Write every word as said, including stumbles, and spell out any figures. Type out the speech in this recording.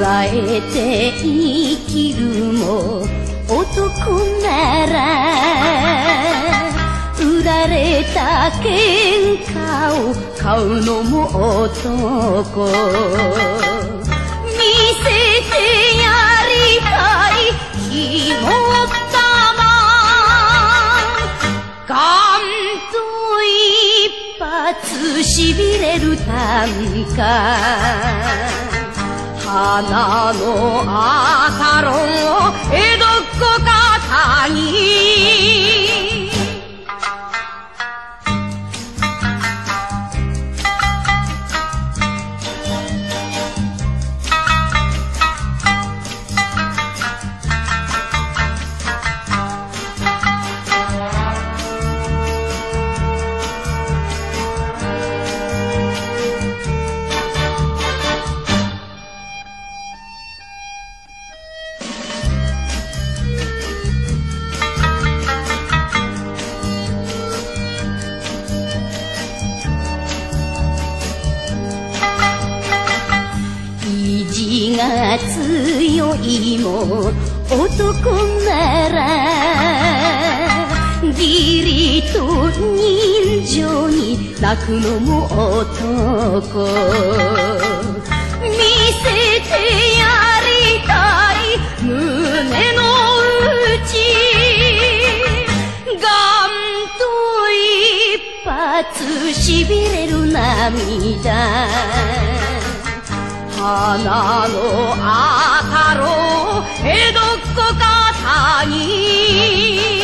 えて生きるも男なら売られた喧嘩を買うのも男見せてやりたい肝っ玉ガンと一発しびれる短歌花のあたろん江戸っ子方に意地が強いも男なら義理と人情に泣くのも男見せてやりたい胸の内ガンと一発しびれる涙花のあたろう江戸っ子方に